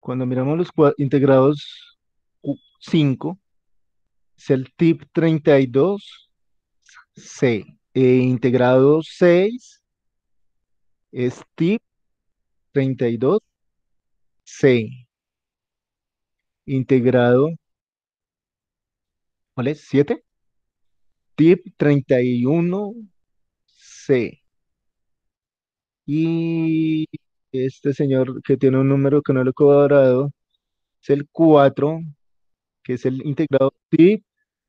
Cuando miramos los integrados 5, es el tip 32C. Integrado 6 es tip 32C. Integrado, ¿cuál es? 7. Tip 31C. Y este señor que tiene un número que no lo he cuadrado es el 4, que es el integrado tip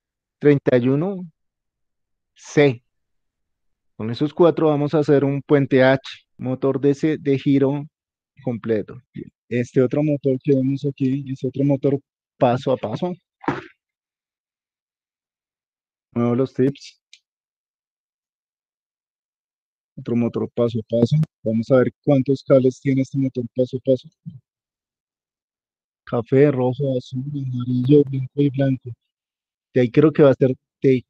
31C. Con esos 4 vamos a hacer un puente H, motor de giro completo. Este otro motor que vemos aquí es otro motor paso a paso. Nuevo los tips. Otro motor paso a paso. Vamos a ver cuántos cables tiene este motor paso a paso. Café, rojo, azul, amarillo, blanco y blanco. De ahí creo que va a ser de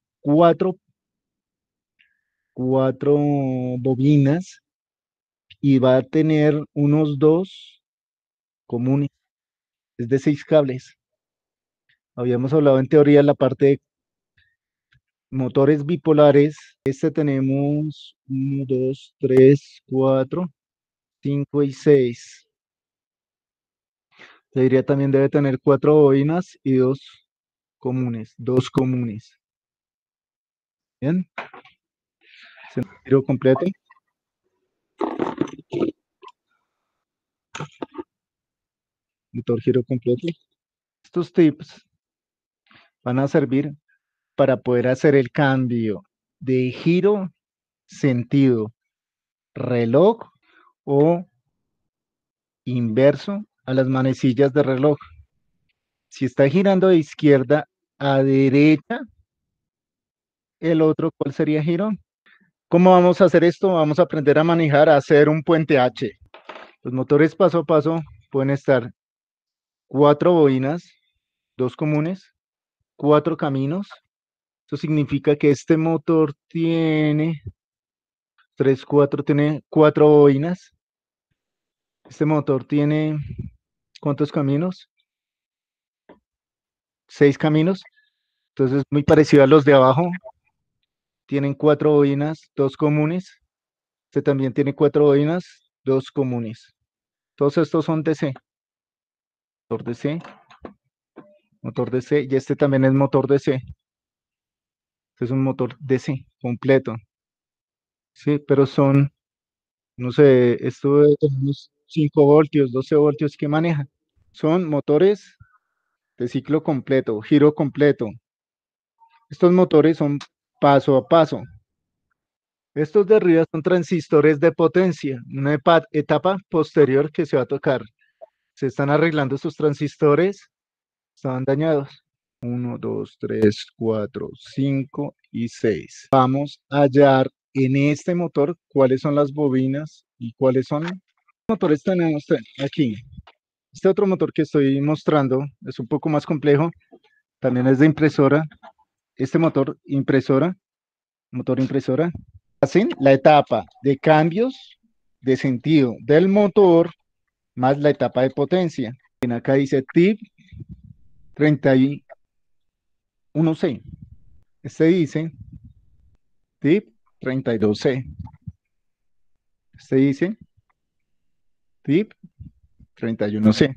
cuatro bobinas y va a tener unos dos comunes. Es de 6 cables. Habíamos hablado en teoría la parte de motores bipolares. Este tenemos uno, 2, 3, 4, 5 y 6. Te diría también debe tener 4 bobinas y 2 comunes. 2 comunes. Bien. Giro completo. Motor giro completo. Estos tips van a servir para poder hacer el cambio de giro sentido reloj o inverso a las manecillas de reloj. Si está girando de izquierda a derecha, el otro, ¿cuál sería giro? ¿Cómo vamos a hacer esto? Vamos a aprender a manejar, a hacer un puente H. Los motores paso a paso pueden estar 4 bobinas, 2 comunes, 4 caminos. Eso significa que este motor tiene 3, 4, tiene 4 bobinas. Este motor tiene, ¿cuántos caminos? 6 caminos. Entonces, muy parecido a los de abajo. Tienen 4 bobinas, 2 comunes. Este también tiene 4 bobinas, 2 comunes. Todos estos son DC. Motor DC, motor DC. Y este también es motor DC. Este es un motor DC completo. Sí, pero son, no sé, esto de unos 5 voltios, 12 voltios que maneja. Son motores de ciclo completo, giro completo. Estos motores son paso a paso. Estos de arriba son transistores de potencia, una etapa posterior que se va a tocar. Se están arreglando estos transistores, estaban dañados. Uno, 2, 3, 4, 5 y 6. Vamos a hallar en este motor cuáles son las bobinas y cuáles son los motores. Tenemos aquí. Este otro motor que estoy mostrando es un poco más complejo, también es de impresora. Este motor impresora, hacen la etapa de cambios de sentido del motor más la etapa de potencia. En acá dice tip 31C. Este dice tip 32C. Este dice tip 31C.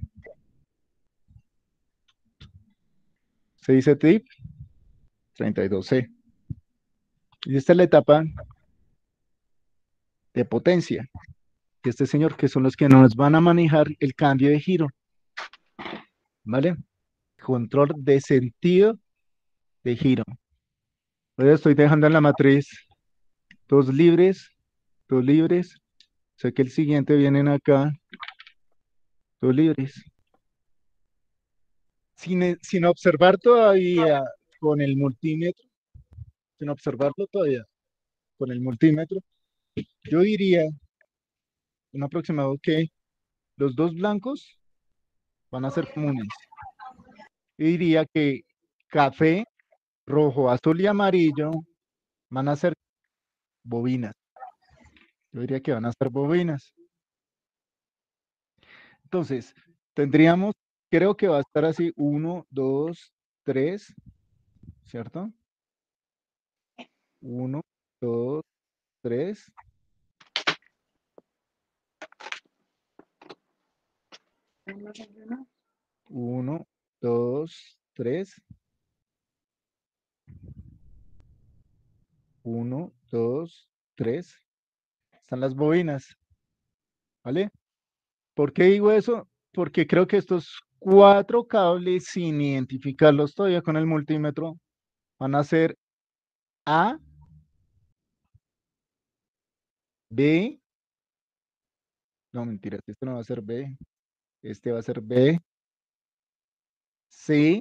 Este dice tip 32C. Y esta es la etapa de potencia. Y este señor, que son los que nos van a manejar el cambio de giro. ¿Vale? Control de sentido de giro. Hoy estoy dejando en la matriz dos libres, dos libres. Sé que el siguiente vienen acá, dos libres. Sin observar todavía con el multímetro, sin observarlo todavía con el multímetro, yo diría un aproximado que los dos blancos van a ser comunes. Yo diría que café, rojo, azul y amarillo van a ser bobinas. Yo diría que van a ser bobinas. Entonces, Tendríamos, creo que va a estar así, 1, 2, 3, ¿cierto? 1, 2, 3, 1, 2, 3, 1, 2, 3. Están las bobinas, ¿vale? ¿Por qué digo eso? Porque creo que estos cuatro cables, sin identificarlos todavía con el multímetro, van a ser A, B, no mentiras, este no va a ser B, este va a ser B, C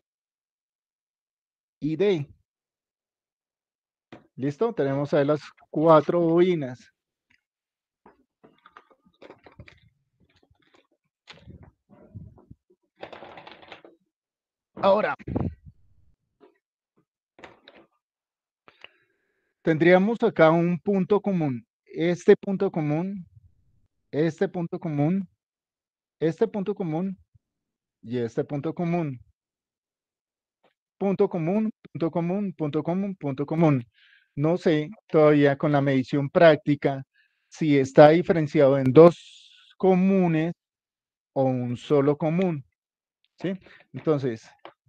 y D. ¿Listo? Tenemos ahí las cuatro bobinas. Ahora, tendríamos acá un punto común. Este punto común, este punto común, este punto común y este punto común. Punto común, punto común, punto común, punto común. No sé todavía con la medición práctica si está diferenciado en dos comunes o un solo común, ¿sí? Entonces,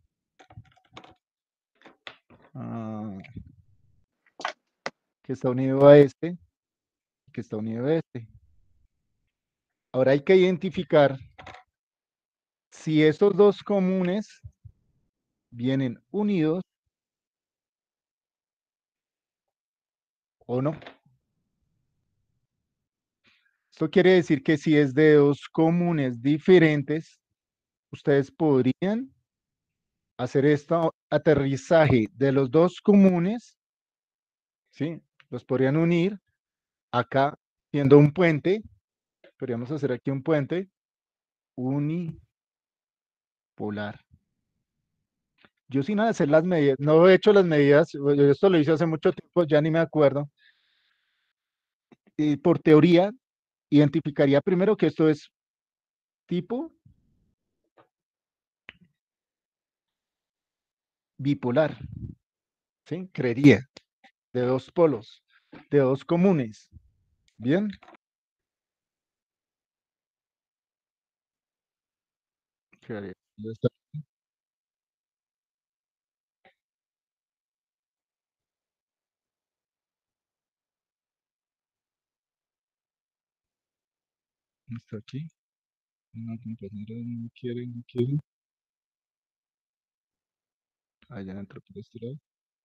ah, que está unido a este, que está unido a este. Ahora hay que identificar si estos dos comunes vienen unidos o no. Esto quiere decir que si es de dos comunes diferentes, ustedes podrían hacer este aterrizaje de los dos comunes, ¿sí? Los podrían unir acá, siendo un puente. Podríamos hacer aquí un puente unipolar. Yo sin hacer las medidas, no he hecho las medidas, yo esto lo hice hace mucho tiempo, ya ni me acuerdo. Y por teoría, identificaría primero que esto es tipo bipolar, ¿sí? Creería, de dos polos, de dos comunes. Bien, creería. Ya está aquí. No, compañero, no quiere, no quiere. Allá entró por este lado.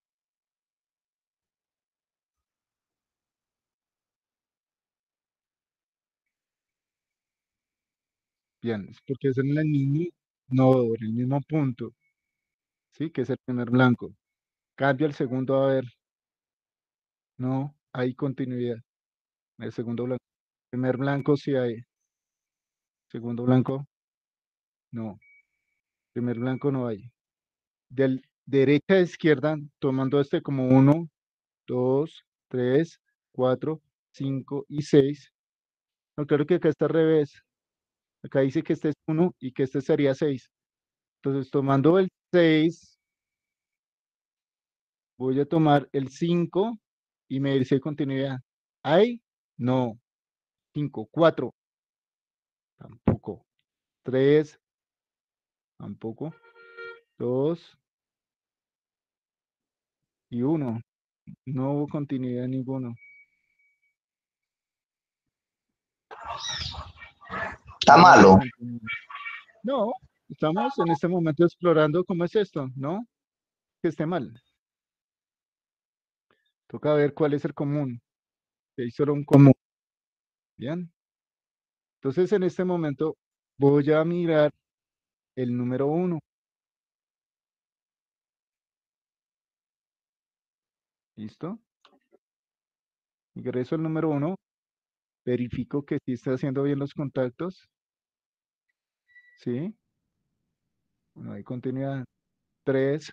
Bien, es porque es en el mismo nodo, en el mismo punto, ¿sí? Que es el primer blanco. Cambia el segundo, a ver, no, hay continuidad. El segundo blanco. Primer blanco sí hay. Segundo blanco, no. Primer blanco no hay. Del derecha a izquierda, tomando este como uno, 2, 3, 4, 5 y 6. No, claro que acá está al revés. Acá dice que este es uno y que este sería 6. Entonces, tomando el 6, voy a tomar el 5 y me dice continuidad. ¿Hay? No. 5, 4, tampoco. 3, tampoco. 2 y 1. No hubo continuidad en ninguno. Está No hubo malo. continuidad. No, estamos en este momento explorando cómo es esto, ¿no? Que esté mal. Toca ver cuál es el común. Que hay solo un común. Bien. Entonces, en este momento voy a mirar el número 1. ¿Listo? Ingreso el número 1. Verifico que sí está haciendo bien los contactos. ¿Sí? No hay continuidad. 3,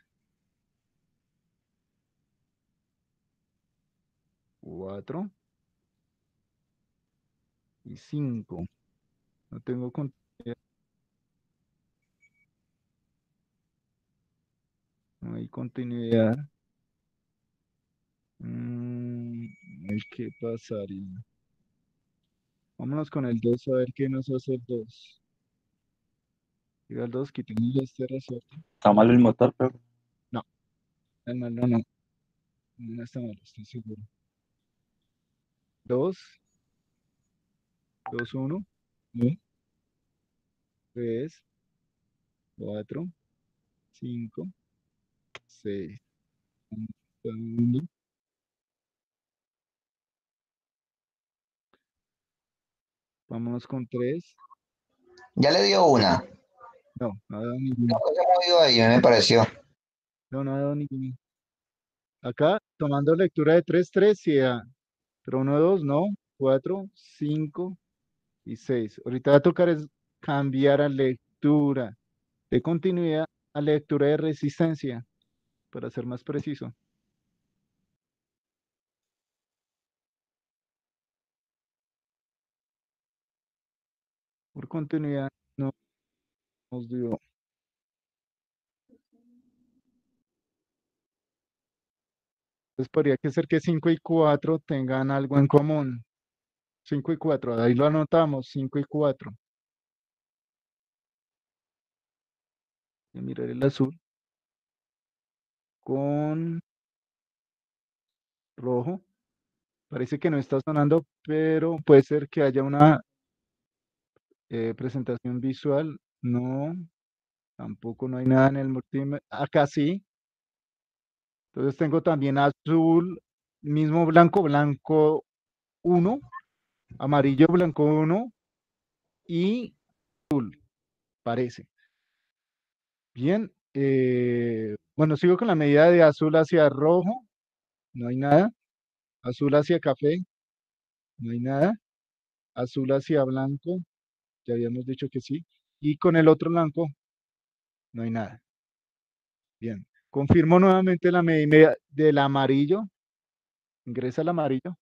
4 y 5. No tengo continuidad. No hay continuidad. Hay que pasaría. Vámonos con el 2 a ver qué nos hace el 2. Llega el 2, quitemos este resorte. Está mal el motor, pero No, no, no, no. No está mal, estoy seguro. 2, 2, 1, 3, 4, 5, 6. Vámonos con 3. Ya le dio una. No, no ha dado No, ninguno. se ha movido ahí, me pareció. No, no ha dado ninguno. Acá, tomando lectura de 3, 3, sí da. Pero 1, 2, no. 4, 5 y 6. Ahorita va a tocar es cambiar a lectura de continuidad a lectura de resistencia, para ser más preciso. Por continuidad no nos dio. Entonces podría que ser que 5 y 4 tengan algo en común. 5 y 4, ahí lo anotamos, 5 y 4. Voy a mirar el azul con rojo. Parece que no está sonando, pero puede ser que haya una presentación visual. No, tampoco no hay nada en el multímetro. Acá sí. Entonces tengo también azul, mismo blanco, blanco 1, amarillo, blanco 1 y parece. Bien. Bueno, sigo con la medida de azul hacia rojo. No hay nada. Azul hacia café. No hay nada. Azul hacia blanco. Ya habíamos dicho que sí. Y con el otro blanco no hay nada. Bien. Confirmo nuevamente la medida del amarillo. Ingresa el amarillo.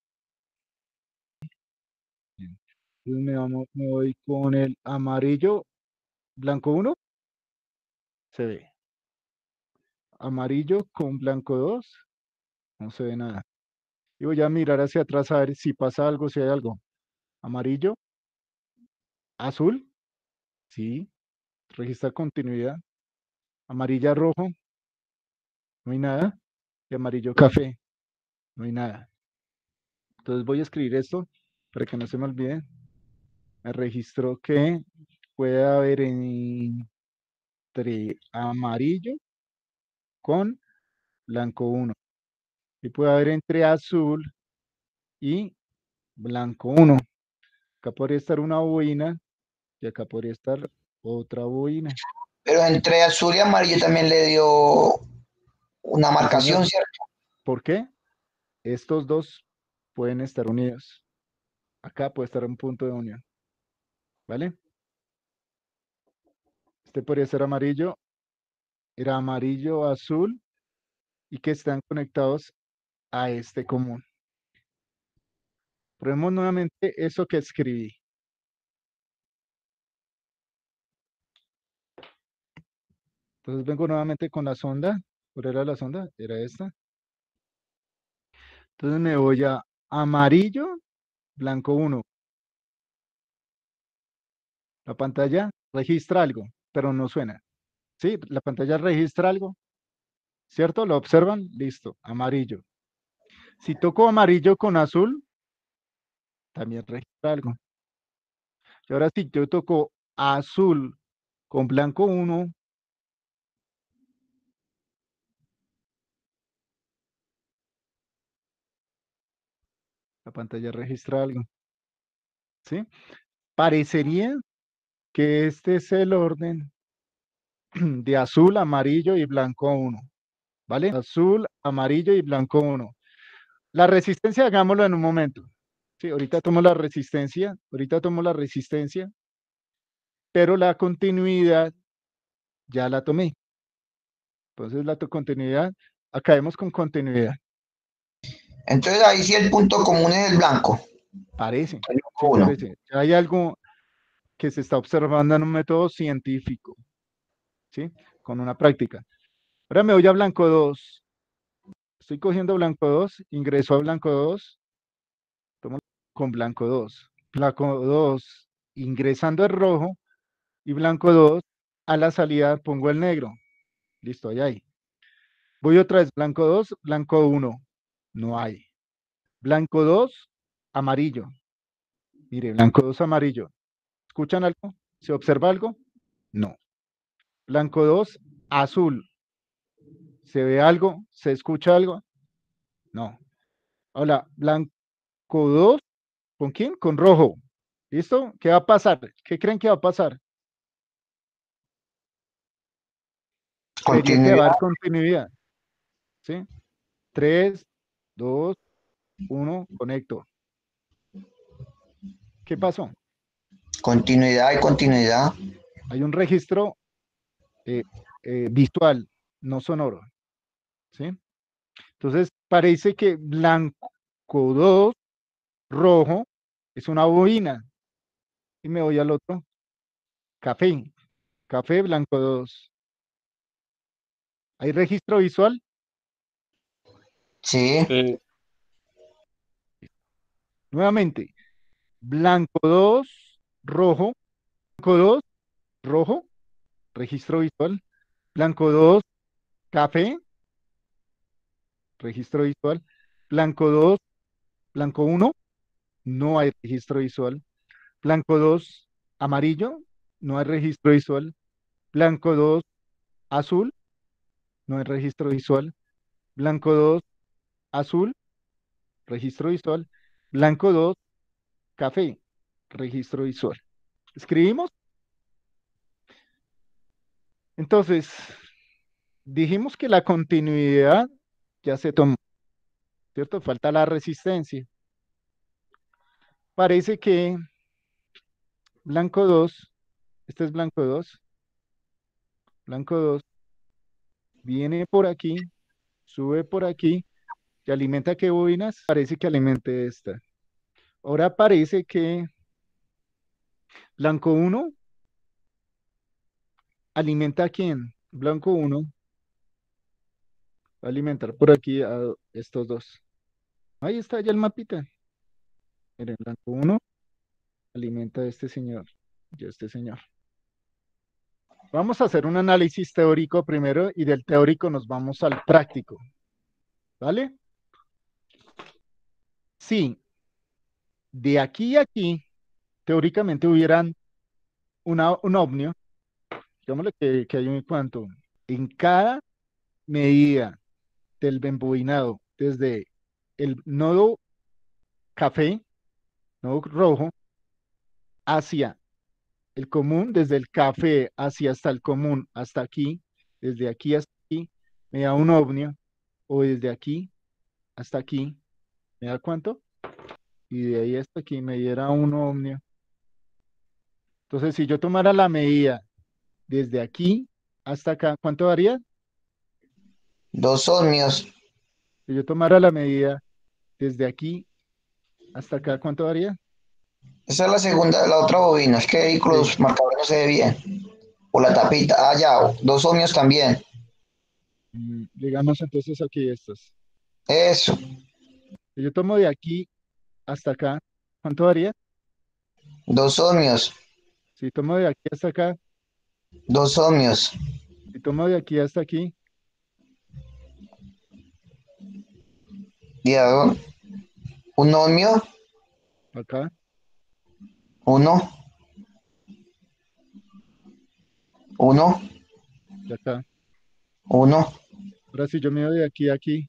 Bien. Entonces me voy con el amarillo. Blanco 1. Se ve. Amarillo con blanco 2. No se ve nada. Y voy a mirar hacia atrás a ver si pasa algo, si hay algo. Amarillo. Azul. Sí. Registra continuidad. Amarilla rojo. No hay nada. Y amarillo café. No hay nada. Entonces voy a escribir esto para que no se me olvide. Me registró que puede haber entre amarillo con blanco 1. Y puede haber entre azul y blanco 1. Acá podría estar una bobina y acá podría estar otra bobina. Pero entre azul y amarillo también le dio una Sí, marcación, señor. ¿cierto? ¿Por qué? Estos dos pueden estar unidos. Acá puede estar un punto de unión. ¿Vale? Este podría ser amarillo. Era amarillo, azul y que están conectados a este común. Probemos nuevamente eso que escribí. Entonces vengo nuevamente con la sonda. ¿Cuál era la sonda? Era esta. Entonces me voy a amarillo, blanco 1. La pantalla registra algo, pero no suena. ¿Sí? La pantalla registra algo, ¿cierto? ¿Lo observan? Listo, amarillo. Si toco amarillo con azul, también registra algo. Y ahora si yo toco azul con blanco 1, la pantalla registra algo. ¿Sí? Parecería que este es el orden de azul, amarillo y blanco 1. ¿Vale? Azul, amarillo y blanco 1. La resistencia, hagámoslo en un momento. Sí, ahorita tomo la resistencia, pero la continuidad ya la tomé. Entonces la continuidad, acabemos con continuidad. Entonces ahí sí el punto común es el blanco. Parece, El sí uno. parece. Ya hay algo que se está observando en un método científico, ¿sí? Con una práctica. Ahora me voy a blanco 2. Estoy cogiendo blanco 2, ingreso a blanco 2, tomo con blanco 2. Blanco 2, ingresando el rojo, y blanco 2, a la salida pongo el negro. Listo, ahí hay. Voy otra vez, blanco 2, blanco 1. No hay. Blanco 2, amarillo. Mire, blanco 2, amarillo. ¿Escuchan algo? ¿Se observa algo? No. Blanco 2, azul. ¿Se ve algo? ¿Se escucha algo? No. Ahora, blanco 2, ¿con quién? Con rojo. ¿Listo? ¿Qué va a pasar? ¿Qué creen que va a pasar? Creería que va a Continuidad, haber continuidad. ¿Sí? 3, 2, 1, conecto. ¿Qué pasó? continuidad y continuidad. Hay un registro eh, visual, no sonoro. ¿Sí? Entonces, parece que blanco 2, rojo, es una bobina. Y me voy al otro. Café. Café blanco 2. ¿Hay registro visual? Sí, Sí. Nuevamente, blanco 2, rojo. Blanco 2, rojo, registro visual. Blanco 2, café, registro visual. Blanco 2, blanco 1, no hay registro visual. Blanco 2, amarillo, no hay registro visual. Blanco 2, azul, no hay registro visual. Blanco 2, azul, registro visual. Blanco 2, café, registro visual. ¿Escribimos? Entonces, dijimos que la continuidad ya se tomó, ¿cierto? Falta la resistencia. Parece que blanco 2, este es blanco 2, blanco 2, viene por aquí, sube por aquí, y alimenta qué bobinas, parece que alimente esta. Ahora parece que blanco 1 alimenta a quién, blanco 1 va a alimentar por aquí a estos dos. Ahí está ya el mapita. Miren, blanco 1 alimenta a este señor y a este señor. Vamos a hacer un análisis teórico primero y del teórico nos vamos al práctico. ¿Vale? Sí, de aquí a aquí, teóricamente hubieran un ovnio, digámosle que hay un cuanto, en cada medida del bembobinado, desde el nodo café, nodo rojo, hacia el común, desde el café hacia hasta el común, hasta aquí, desde aquí hasta aquí, me da un ovnio, o desde aquí hasta aquí, ¿me da cuánto? Y de ahí hasta aquí me diera un ohmio. Entonces, si yo tomara la medida desde aquí hasta acá, ¿cuánto daría? dos ohmios. Si yo tomara la medida desde aquí hasta acá, ¿cuánto daría? Esa es la segunda, la otra bobina. Es que ahí con Sí. los marcadores no se ve bien. O la tapita. Ah, ya, dos ohmios también. Digamos entonces aquí estas. Eso, Si yo tomo de aquí hasta acá, ¿cuánto daría? dos ohmios. Si tomo de aquí hasta acá, Dos ohmios. si tomo de aquí hasta aquí, Ya, un ohmio, acá uno, uno, y acá. uno. Ahora si yo mido de aquí a aquí,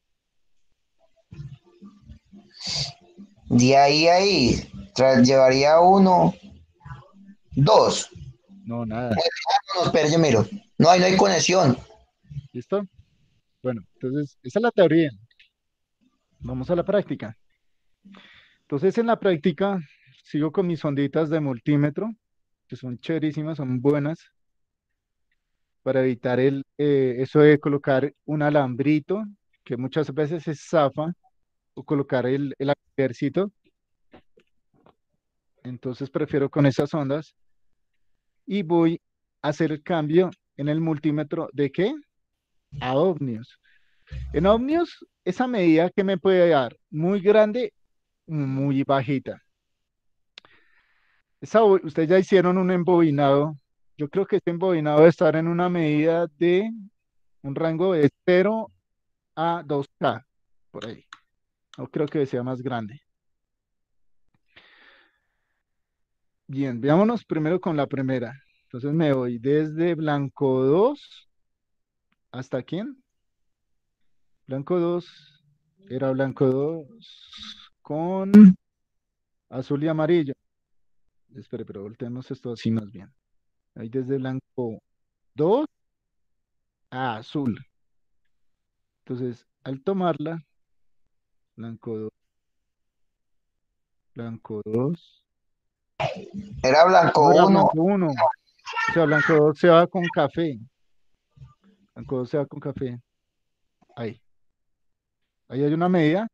De ahí a ahí. Llevaría uno, dos. no, nada. No, no, espera, yo miro. No hay conexión. ¿Listo? Bueno, entonces esa es la teoría. Vamos a la práctica. Entonces, en la práctica, sigo con mis onditas de multímetro, que son chéverísimas, son buenas, para evitar eso de colocar un alambrito, que muchas veces se zafa, o colocar el ejército. Entonces, prefiero con esas ondas y voy a hacer el cambio en el multímetro. ¿De qué? a ohmios. En ohmios, esa medida que me puede dar muy grande, muy bajita. Ustedes ya hicieron un embobinado. Yo creo que este embobinado debe estar en una medida de un rango de 0 a 2K, por ahí. No creo que sea más grande. Bien, veámonos primero con la primera. Entonces me voy desde blanco 2 hasta quién. Blanco 2 era blanco 2 con azul y amarillo. Espere, pero volteemos esto así más bien. Ahí desde blanco 2 a azul. Entonces, al tomarla, blanco 2, blanco 2. Era blanco No era uno. blanco uno. O sea, blanco 2 se va con café. Blanco 2 se va con café. Ahí. Ahí hay una medida.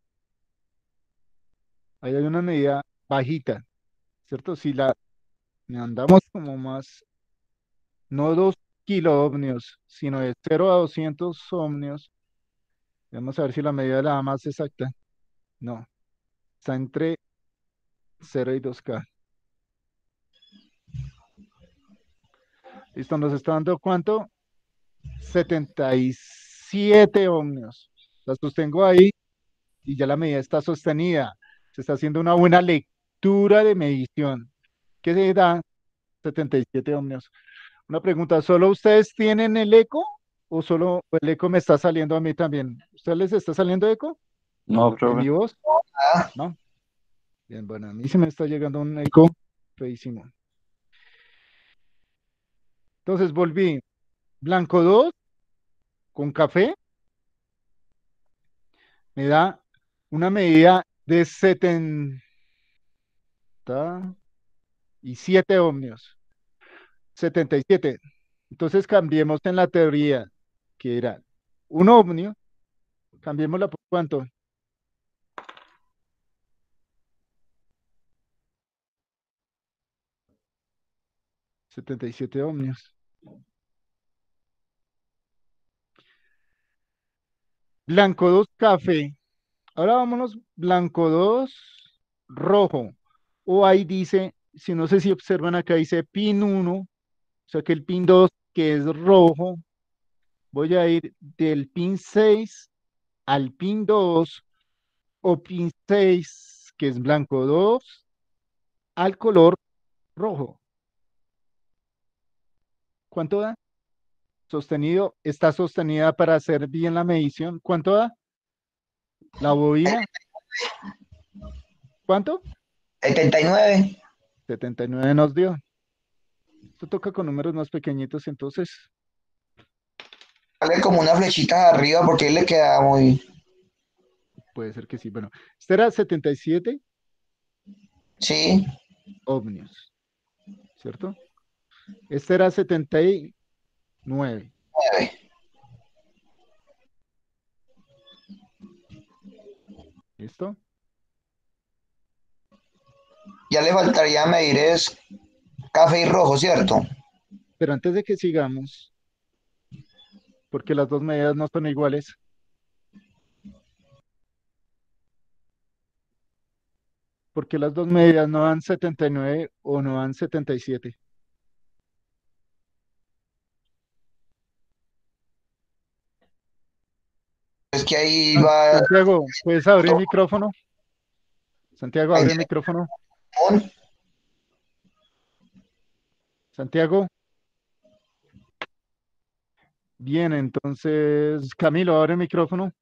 Ahí hay una medida bajita, ¿cierto? Si la andamos como más, no 2 kilo ohmios, sino de 0 a 200 ohmios. Vamos a ver si la medida la da más exacta. No, está entre 0 y 2K. Listo, nos está dando ¿cuánto? 77 ohmios. La sostengo ahí y ya la medida está sostenida. Se está haciendo una buena lectura de medición. ¿Qué se da? 77 ohmios. Una pregunta, ¿solo ustedes tienen el eco o solo el eco me está saliendo a mí también? ¿Ustedes les está saliendo eco No, en mi profe. voz? Ah, ¿No? Bien, bueno, a mí se me está llegando un eco feísimo. Entonces volví. Blanco 2 con café me da una medida de 77 ohmios. 77. Entonces cambiemos en la teoría, que era un ohmio, cambiémosla por cuánto. 77 ohmios. Blanco 2 café. Ahora vámonos, blanco 2 rojo. O ahí dice, si no sé si observan acá, dice pin 1, o sea que el pin 2 que es rojo, voy a ir del pin 6 al pin 2 o pin 6 que es blanco 2 al color rojo. ¿Cuánto da? Sostenido, está sostenida para hacer bien la medición. ¿Cuánto da? La bobina, ¿cuánto? 79. 79 nos dio. Esto toca con números más pequeñitos, entonces Sale como una flechita arriba porque él le queda muy. puede ser que sí. Bueno, este era 77 Sí, ohmios, ¿cierto? Este era 79. 9. ¿Listo? Ya le faltaría medir es café y rojo, ¿cierto? Pero antes de que sigamos, porque las dos medidas no son iguales, porque las dos medidas no dan 79 o no dan 77. Es que ahí va Santiago, ¿puedes abrir el micrófono? Santiago, ahí abre el micrófono. un- Santiago, bien, entonces, Camilo, abre el micrófono.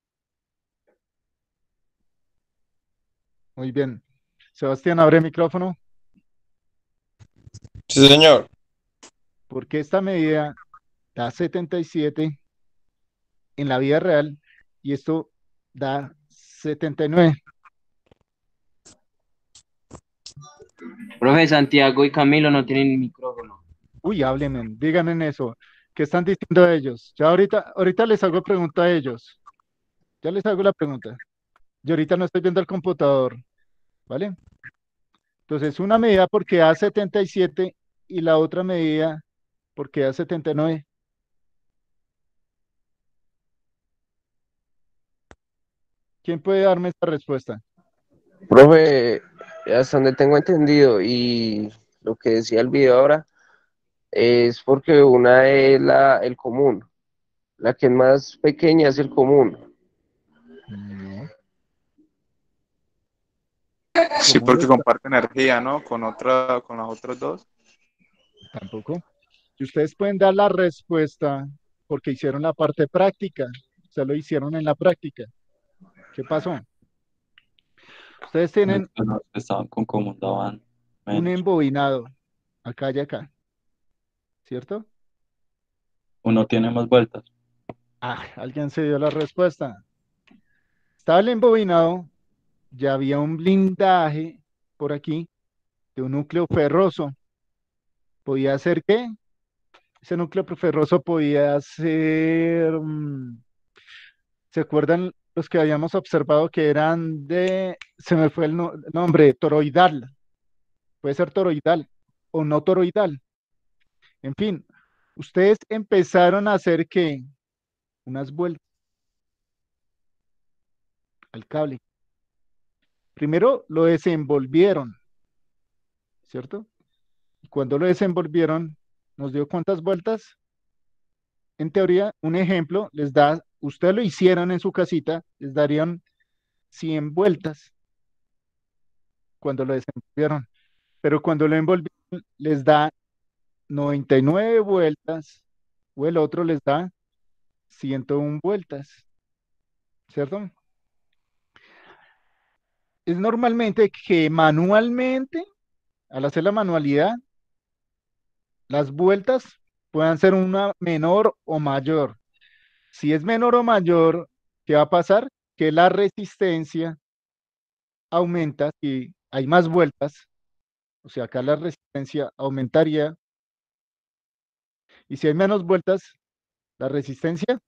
Muy bien. Sebastián, abre el micrófono. Sí, señor. Porque esta medida da 77 en la vida real y esto da 79. Profe, Santiago y Camilo no tienen micrófono. Uy, háblenme, díganme eso. ¿Qué están diciendo ellos? Ya ahorita les hago pregunta a ellos. Ya les hago la pregunta. Yo ahorita no estoy viendo el computador, ¿vale? Entonces, una medida porque da 77 y la otra medida porque da 79. ¿Quién puede darme esta respuesta? Profe, hasta donde tengo entendido y lo que decía el video ahora, es porque una es el común, la que es más pequeña es el común. No, Sí, común porque comparte energía, ¿no? Con las otras dos. tampoco. Y ustedes pueden dar la respuesta porque hicieron la parte práctica. Se lo hicieron en la práctica. ¿Qué pasó? Ustedes tienen Los que estaban con común daban un menos. embobinado acá y acá, ¿cierto? Uno tiene más vueltas. Ah, alguien se dio la respuesta. Estaba el embobinado, ya había un blindaje por aquí de un núcleo ferroso. ¿Podía ser qué? Ese núcleo ferroso podía ser, ¿se acuerdan los que habíamos observado que eran se me fue el nombre, toroidal? Puede ser toroidal o no toroidal. En fin, ustedes empezaron a hacer que unas vueltas al cable. Primero lo desenvolvieron, ¿cierto? Y cuando lo desenvolvieron, nos dio cuántas vueltas. En teoría, un ejemplo les da, ustedes lo hicieron en su casita, les darían 100 vueltas cuando lo desenvolvieron, pero cuando lo envolvieron les da 99 vueltas o el otro les da 101 vueltas, ¿cierto? Es normalmente que manualmente, al hacer la manualidad, las vueltas puedan ser una menor o mayor. Si es menor o mayor, ¿qué va a pasar? Que la resistencia aumenta y hay más vueltas, o sea, acá la resistencia aumentaría y si hay menos vueltas, la resistencia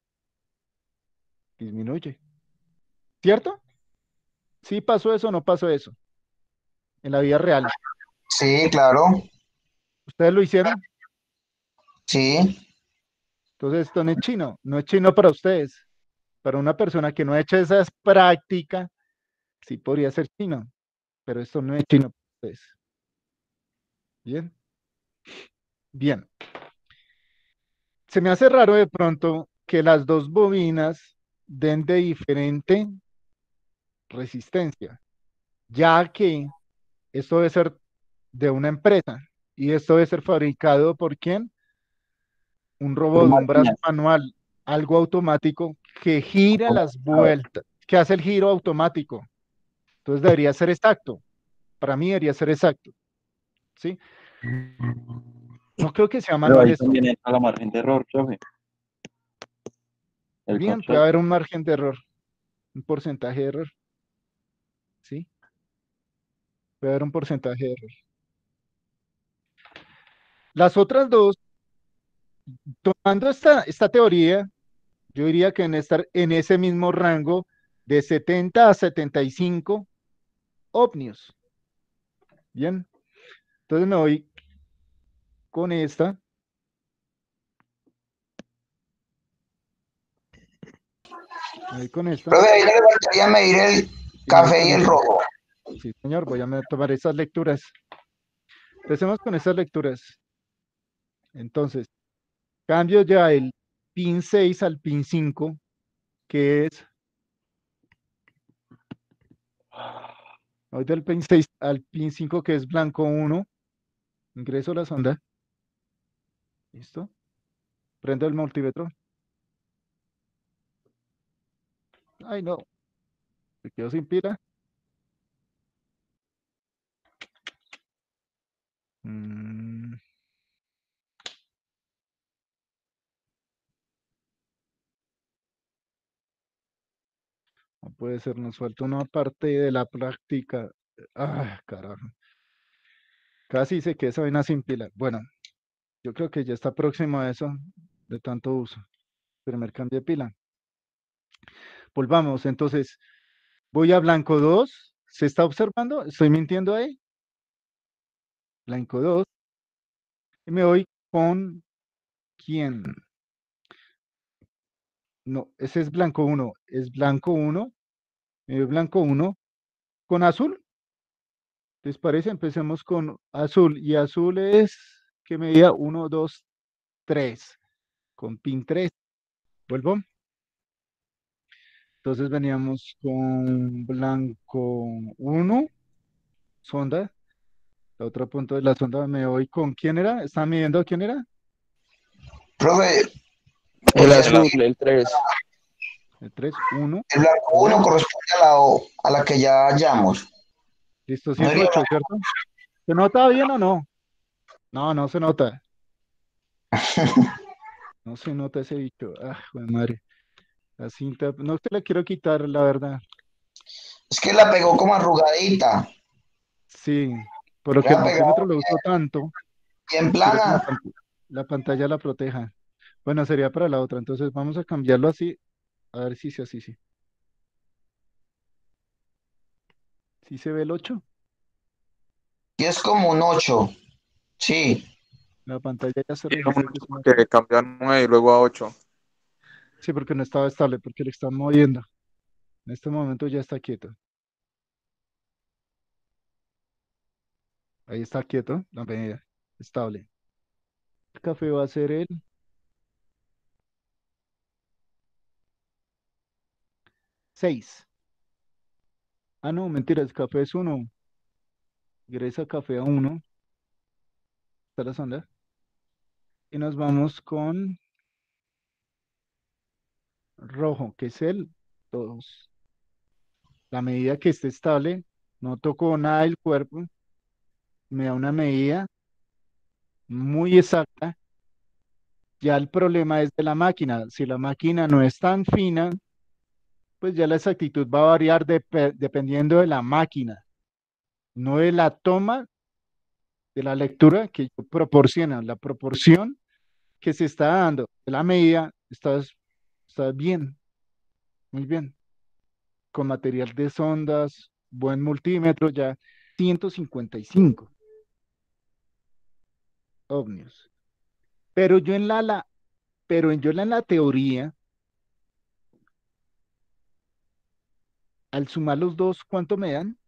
disminuye. ¿Cierto? ¿Sí pasó eso o no pasó eso en la vida real? Sí, claro, ¿Ustedes lo hicieron? sí. Entonces esto no es chino, no es chino para ustedes. Para una persona que no ha hecho esas prácticas, sí podría ser chino, pero esto no es chino para ustedes. Bien, bien. Se me hace raro de pronto que las dos bobinas den de diferente resistencia, ya que esto debe ser de una empresa y esto debe ser fabricado por quién? Un Por robot, un brazo máquinas. manual, algo automático que gira las vueltas, que hace el giro automático. Entonces debería ser exacto. Para mí debería ser exacto. ¿Sí? No creo que sea Pero manual ahí esto. también entra la margen de error, profe. El Bien, puede control. haber un margen de error, un porcentaje de error. ¿Sí? Puede haber un porcentaje de error. Las otras dos, tomando esta teoría, yo diría que en estar en ese mismo rango de 70 a 75 ovnios. Bien, entonces me voy con esta. Me voy con esta. Profe, ahí no le faltaría medir el Y me voy café con y el esta. rojo. Sí, señor, voy a tomar esas lecturas. Empecemos con esas lecturas. Entonces, cambio ya el pin 6 al pin 5, que es, voy del pin 6 al pin 5, que es blanco 1. Ingreso la sonda. ¿Listo? Prendo el multímetro. Ay, no, me quedo sin pila. Mm, no puede ser, nos falta una parte de la práctica. Ah, carajo. Casi se queda esa vaina sin pila. Bueno, yo creo que ya está próximo a eso de tanto uso. Primer cambio de pila. Volvamos, entonces, voy a blanco 2. ¿Se está observando? ¿Estoy mintiendo ahí? Blanco 2. Y me voy con quién. No, ese es blanco 1. Es blanco 1. blanco uno, con azul. ¿Les parece? Empecemos con azul. Y azul es que medida uno, 2, 3. Con pin 3. Vuelvo. Entonces veníamos con blanco uno, sonda. El otro punto de la sonda me voy con ¿quién era? ¿Están midiendo quién era? Profe, El pues azul, el 3. El 3, 1, el blanco 1 2. corresponde a la que ya hallamos. Listo, sí ¿No es diría 8, ¿cierto? ¿Se nota bien o no? No, no se nota. No se nota ese bicho. Ah, joder, madre. La cinta, no te la quiero quitar, la verdad. Es que la pegó como arrugadita. Sí, por lo que el La ha pegado multímetro lo uso tanto, bien quiero que plana. la pantalla la proteja. Bueno, sería para la otra, entonces vamos a cambiarlo así, a ver si así, sí. ¿Sí se ve el 8? Y es como un 8. Sí. La pantalla ya se Y no registra que mucho es una... porque cambiaron 9 y luego a 8. Sí, porque no estaba estable, porque le están moviendo. En este momento ya está quieto. Ahí está quieto, la medida, estable. El café va a ser el 6. Ah, no, mentira, el café es 1. Ingresa café a 1. Está la sonda. Y nos vamos con rojo, que es el 2. La medida que esté estable, no toco nada del cuerpo, me da una medida muy exacta. Ya el problema es de la máquina. Si la máquina no es tan fina, pues ya la exactitud va a variar dependiendo de la máquina, no de la toma de la lectura que proporciona. La proporción que se está dando de la medida está bien, muy bien. Con material de sondas, buen multímetro, ya 155 ohmios. Pero yo en la teoría, al sumar los dos, ¿cuánto me dan?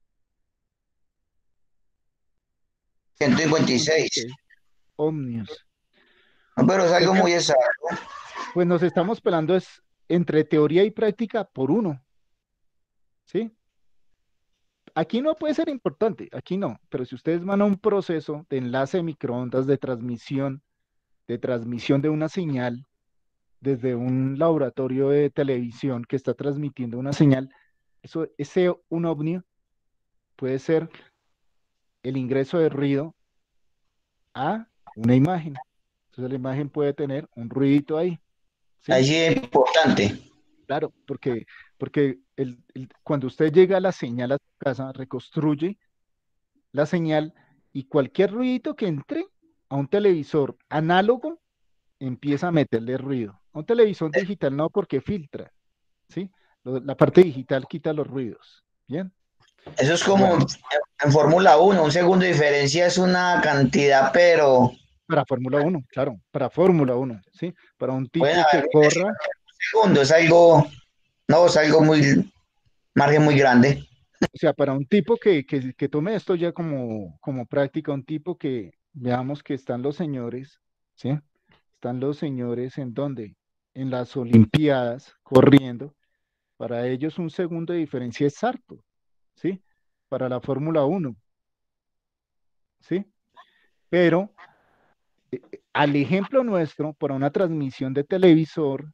156. 156 ohmios. No, pero es O algo sea, muy exacto. pues nos estamos pelando es entre teoría y práctica por uno, ¿sí? Aquí no puede ser importante, aquí no, pero si ustedes van a un proceso de enlace de microondas de transmisión de una señal desde un laboratorio de televisión que está transmitiendo una señal, ese un ovni puede ser el ingreso de ruido a una imagen. Entonces la imagen puede tener un ruidito ahí, Ahí ¿sí? sí es importante. Claro, porque cuando usted llega a la señal a su casa, reconstruye la señal y cualquier ruidito que entre a un televisor análogo empieza a meterle ruido. A un televisor digital no, porque filtra, ¿sí? La parte digital quita los ruidos. Bien, Eso es como bueno, en Fórmula 1, un segundo de diferencia es una cantidad, pero para Fórmula uno, claro, para Fórmula uno, ¿sí? Para un pueden tipo haber que corra, segundos, es algo, no, es algo muy, margen muy grande. o sea, para un tipo que tome esto ya como práctica, un tipo que veamos que están los señores, ¿sí? Están los señores en donde, en las Olimpiadas, corriendo, para ellos un segundo de diferencia es harto, ¿sí? Para la Fórmula uno, ¿sí? Pero al ejemplo nuestro, para una transmisión de televisor,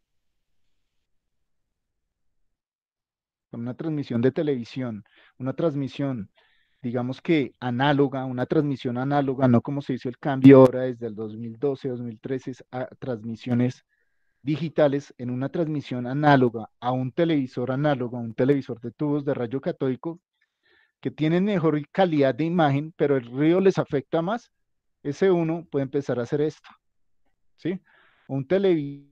para una transmisión de televisión, una transmisión, digamos que análoga, una transmisión análoga, no como se hizo el cambio ahora desde el 2012, 2013 a transmisiones digitales, en una transmisión análoga a un televisor análogo, a un televisor de tubos de rayo catódico, que tienen mejor calidad de imagen, pero el ruido les afecta más, ese uno puede empezar a hacer esto, ¿sí? Un televisor,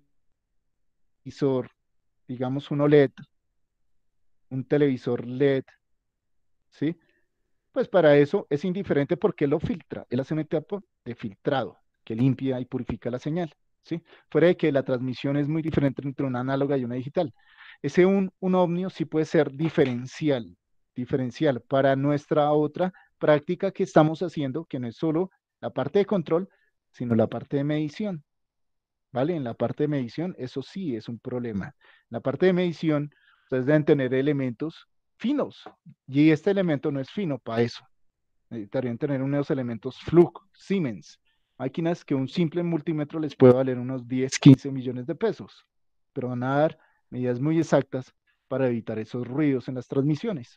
digamos un OLED, un televisor LED, ¿sí? Pues para eso es indiferente porque lo filtra, él hace una etapa de filtrado que limpia y purifica la señal, ¿sí? Fuera de que la transmisión es muy diferente entre una análoga y una digital. ese un ohmio sí puede ser diferencial para nuestra otra práctica que estamos haciendo, que no es solo la parte de control, sino la parte de medición, ¿vale? En la parte de medición, eso sí es un problema. En la parte de medición, ustedes deben tener elementos finos, y este elemento no es fino para eso. Necesitarían tener unos elementos Fluke, Siemens, máquinas que un simple multímetro les puede valer unos 10, 15 millones de pesos, pero van a dar medidas muy exactas para evitar esos ruidos en las transmisiones.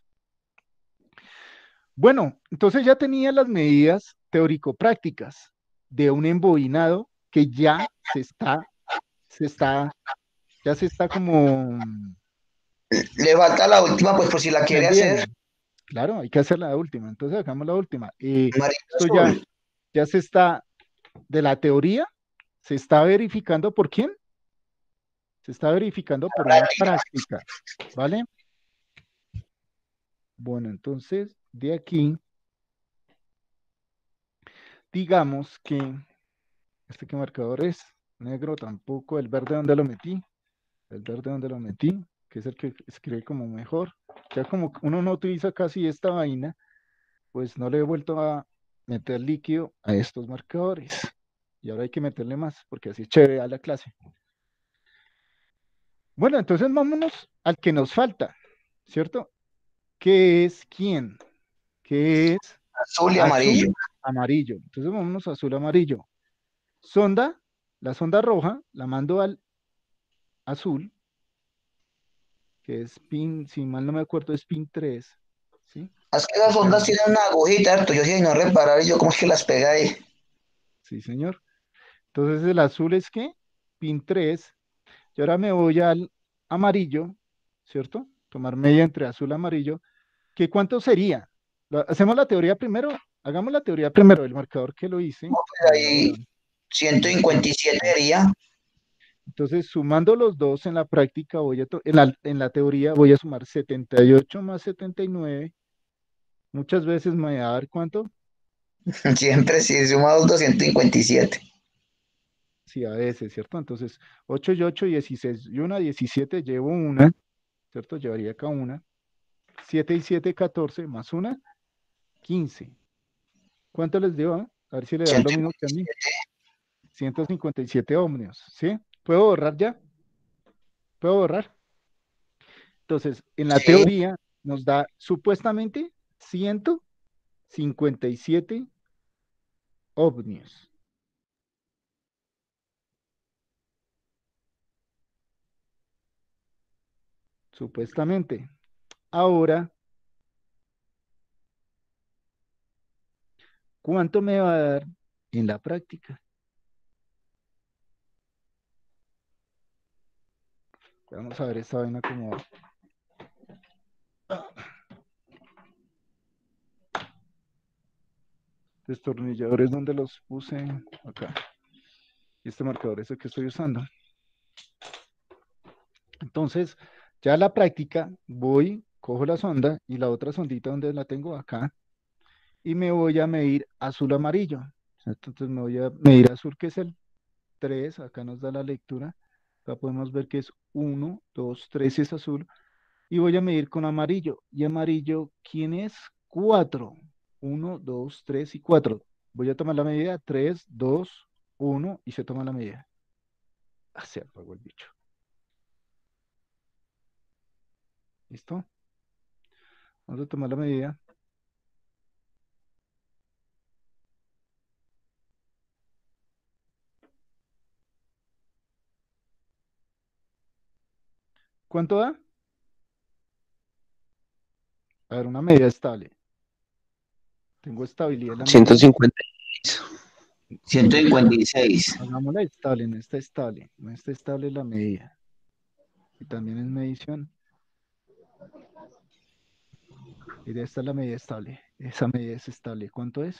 Bueno, entonces ya tenía las medidas teórico-prácticas de un embobinado que se está, ya se está como Le falta la última, pues por si la quiere hacer. prendiendo. Claro, hay que hacer la última. Entonces hagamos la última. Amarillo Esto azul. ya se está, de la teoría, se está verificando por quién? Se está verificando por una práctica, ¿vale? Bueno, entonces de aquí, digamos que, ¿qué marcador es? Negro tampoco, el verde ¿dónde lo metí? El verde ¿dónde lo metí? Que es el que escribe como mejor. Ya como uno no utiliza casi esta vaina, pues no le he vuelto a meter líquido a estos marcadores. Y ahora hay que meterle más, porque así es chévere a la clase. Bueno, entonces vámonos al que nos falta, ¿cierto? ¿Qué es quién? ¿Qué es Azul y azul, amarillo. amarillo? Entonces vámonos a azul, amarillo. Sonda, la sonda roja, la mando al azul, que es pin, si mal no me acuerdo, es pin 3, ¿sí? Es que las ondas tienen una agujita, harto. Yo sí no reparar y yo cómo es que las pega ahí. Sí, señor. Entonces el azul es ¿qué? Pin 3. Y ahora me voy al amarillo, ¿cierto? Tomar media entre azul y amarillo. ¿Qué cuánto sería? ¿Hacemos la teoría primero? Hagamos la teoría primero, el marcador que lo hice. No, Lo pues voy a ahí borrar. 157 sería. Entonces, sumando los dos en la práctica, en la teoría voy a sumar 78 más 79. Muchas veces me va a dar ¿cuánto? Siempre sí, sumados 257. Sí, a veces, ¿cierto? Entonces, 8 y 8, 16 y una, 17, llevo una, ¿cierto? Llevaría acá una. 7 y 7, 14, más una, 15. ¿Cuánto les dio? A ver si le dan lo mismo que a mí. 157 ohmios, ¿sí? ¿Puedo borrar ya? ¿Puedo borrar? Entonces, en la Sí. teoría nos da supuestamente 157 ovnios. Supuestamente. Ahora, ¿cuánto me va a dar en la práctica? Vamos a ver esta vaina como va. Destornilladores, ¿dónde los puse? Acá. Y este marcador es el que estoy usando. Entonces, ya la práctica, voy, cojo la sonda y la otra sondita donde la tengo acá y me voy a medir azul amarillo. Entonces me voy a medir azul, que es el 3. Acá nos da la lectura. Acá podemos ver que es 1, 2, 3 es azul. Y voy a medir con amarillo. Y amarillo, ¿quién es? 4. 1, 2, 3 y 4. Voy a tomar la medida, 3, 2, 1 y se toma la medida. Ah, se apagó el bicho. ¿Listo? Vamos a tomar la medida. ¿Cuánto da? A ver, una medida estable. Tengo estabilidad en la medida. 156. 156. Hagámosla estable, no está estable. No está estable la medida. Y también es medición. Y esta es la medida estable. Esa medida es estable. ¿Cuánto es?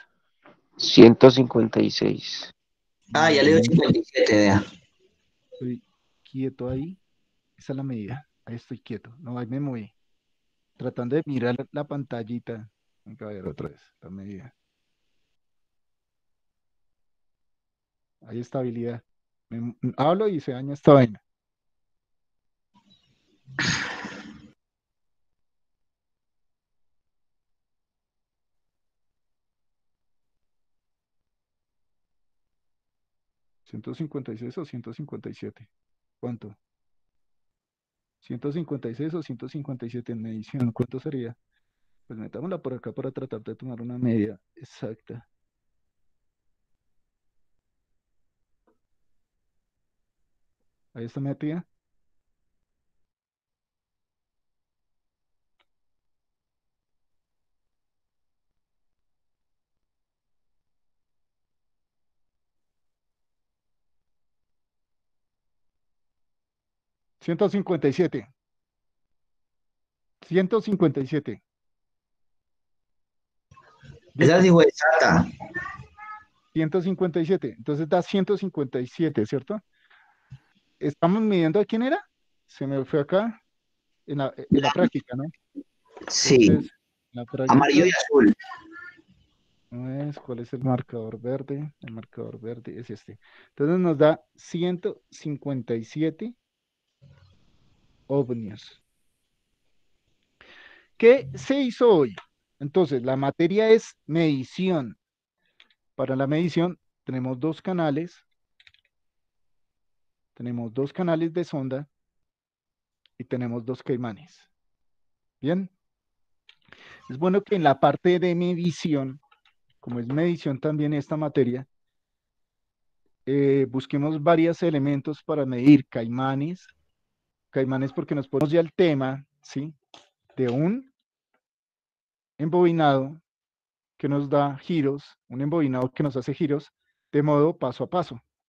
156. Ah, Muy ya le dio bien. 57, vea. Estoy quieto ahí. Esa es la medida. Ahí estoy quieto. No, ahí me moví. Tratando de mirar la pantallita. Venga, a ver otra vez la medida. Hay estabilidad. Hablo y se daña esta vaina. ¿156 o 157? ¿Cuánto? 156 o 157 en medición. ¿Cuánto sería? Pues metámosla por acá para tratar de tomar una media exacta. Ahí está metida. $157. 157. Esa Listo. sí fue exacta. 157. Entonces da 157, ¿cierto? Estamos midiendo a quién era. Se me fue acá en la práctica, ¿no? Sí, Entonces, en la amarillo y práctica, azul. ¿cuál es el marcador verde? El marcador verde es este. Entonces nos da 157 ovnios. ¿Qué se hizo hoy? Entonces, la materia es medición. Para la medición tenemos dos canales de sonda y tenemos dos caimanes. Bien. Es bueno que en la parte de medición, como es medición también esta materia, busquemos varios elementos para medir caimanes. Caimanes porque nos ponemos ya el tema, ¿sí? De un embobinado que nos da giros, un embobinado que nos hace giros de modo paso a paso.